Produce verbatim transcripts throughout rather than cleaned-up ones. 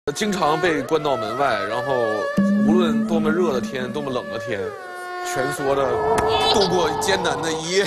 经常被关到门外，然后无论多么热的天，多么冷的天，蜷缩着度过艰难的一夜。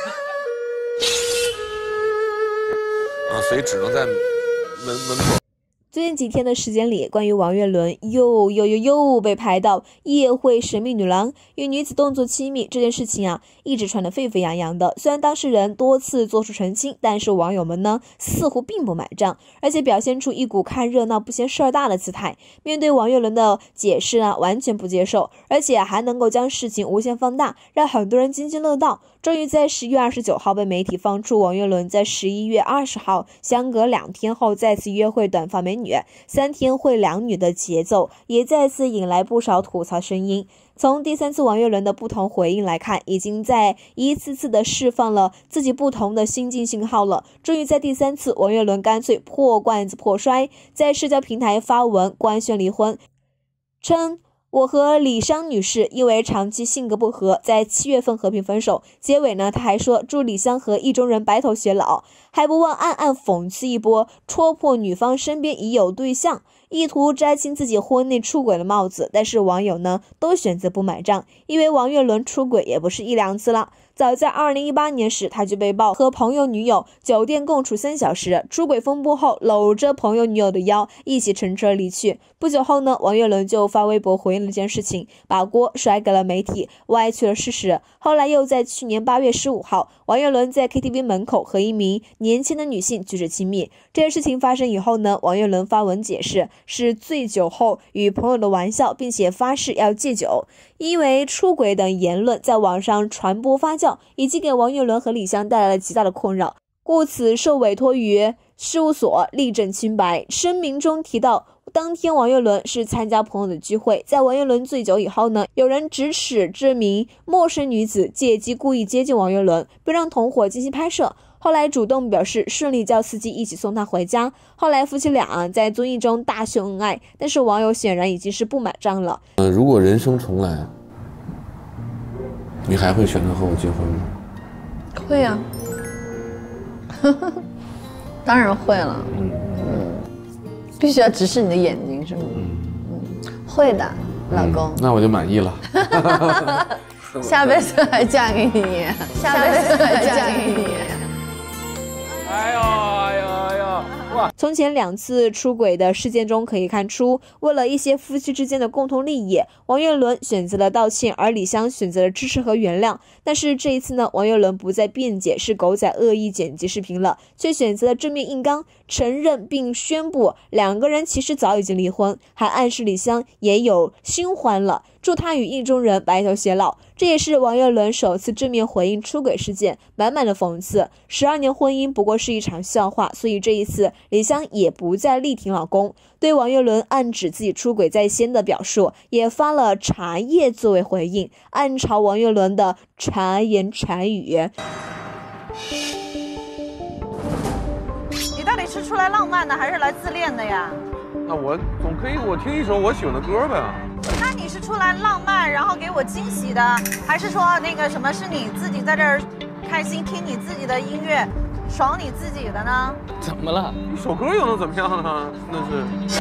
啊，所以只能在门门口。 最近几天的时间里，关于王岳伦又又又又被拍到夜会神秘女郎与女子动作亲密这件事情啊，一直传得沸沸扬扬的。虽然当事人多次做出澄清，但是网友们呢似乎并不买账，而且表现出一股看热闹不嫌事儿大的姿态。面对王岳伦的解释呢，完全不接受，而且还能够将事情无限放大，让很多人津津乐道。终于在十一月二十九号被媒体放出王岳伦在十一月二十号相隔两天后再次约会短发美女，三天会两女的节奏也再次引来不少吐槽声音。从第三次王岳伦的不同回应来看，已经在一次次的释放了自己不同的心境信号了。终于在第三次，王岳伦干脆破罐子破摔，在社交平台发文官宣离婚，称我和李湘女士因为长期性格不合，在七月份和平分手。结尾呢，他还说祝李湘和意中人白头偕老，还不忘暗暗讽刺一波，戳破女方身边已有对象，意图摘清自己婚内出轨的帽子。但是网友呢都选择不买账，因为王岳伦出轨也不是一两次了。早在二零一八年时，他就被曝和朋友女友酒店共处三小时，出轨风波后搂着朋友女友的腰一起乘车离去。不久后呢，王岳伦就发微博回应了这件事情，把锅甩给了媒体，歪曲了事实。后来又在去年八月十五号，王岳伦在 K T V 门口和一名年轻的女性举止亲密。这件事情发生以后呢，王岳伦发文解释是醉酒后与朋友的玩笑，并且发誓要戒酒。因为出轨等言论在网上传播发酵，已经给王岳伦和李湘带来了极大的困扰，故此受委托于事务所力证清白。声明中提到，当天王岳伦是参加朋友的聚会，在王岳伦醉酒以后呢，有人指使这名陌生女子借机故意接近王岳伦，并让同伙进行拍摄。后来主动表示顺利叫司机一起送他回家。后来夫妻俩在综艺中大秀恩爱，但是网友显然已经是不买账了。 呃，如果人生重来，你还会选择和我结婚吗？ 会呀、啊，当然会了。嗯嗯，必须要直视你的眼睛，是吗？嗯嗯，会的，老公。 嗯、那我就满意了。 下辈子还嫁给你，下辈子还嫁给你。 哎呦哎呦哎呦！哇！ 从前两次出轨的事件中可以看出，为了一些夫妻之间的共同利益，王岳伦选择了道歉，而李湘选择了支持和原谅。但是这一次呢，王岳伦不再辩解是狗仔恶意剪辑视频了，却选择了正面硬刚，承认并宣布两个人其实早已经离婚，还暗示李湘也有新欢了，祝他与意中人白头偕老。这也是王岳伦首次正面回应出轨事件，满满的讽刺。十二年婚姻不过是一场笑话，所以这一次李湘也不再力挺老公。对王岳伦暗指自己出轨在先的表述，也发了茶叶作为回应，暗嘲王岳伦的茶言茶语。 你到底是出来浪漫的，还是来自恋的呀？ 那我总可以我听一首我喜欢的歌呗。 那你是出来浪漫，然后给我惊喜的，还是说那个什么是你自己在这儿开心听你自己的音乐，爽你自己的呢？ 怎么了？一首歌又能怎么样呢？那是。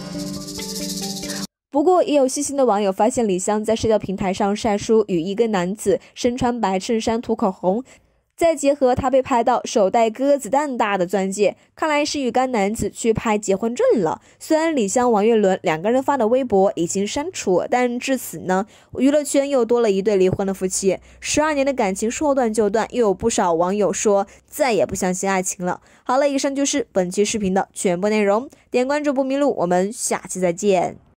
不过，也有细心的网友发现，李湘在社交平台上晒出与一个男子身穿白衬衫涂口红，再结合他被拍到手戴鸽子蛋大的钻戒，看来是与该男子去拍结婚证了。虽然李湘、王岳伦两个人发的微博已经删除，但至此呢，娱乐圈又多了一对离婚的夫妻。十二年的感情说断就断，又有不少网友说再也不相信爱情了。好了，以上就是本期视频的全部内容，点关注不迷路，我们下期再见。